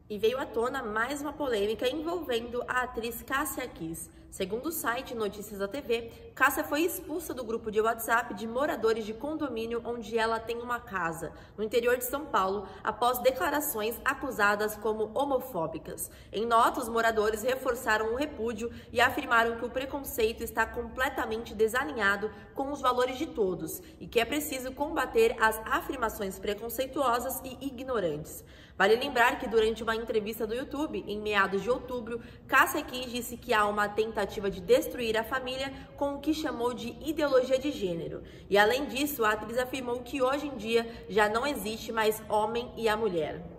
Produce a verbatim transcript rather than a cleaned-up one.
E veio à tona mais uma polêmica envolvendo a atriz Cássia Kiss. Segundo o site Notícias da T V, Cássia foi expulsa do grupo de WhatsApp de moradores de condomínio onde ela tem uma casa, no interior de São Paulo, após declarações acusadas como homofóbicas. Em nota, os moradores reforçaram o repúdio e afirmaram que o preconceito está completamente desalinhado com os valores de todos e que é preciso combater as afirmações preconceituosas e ignorantes. Vale lembrar que durante uma entrevista do YouTube, em meados de outubro, Cássia Kiss disse que há uma tentativa de destruir a família com o que chamou de ideologia de gênero. E além disso, a atriz afirmou que hoje em dia já não existe mais homem e a mulher.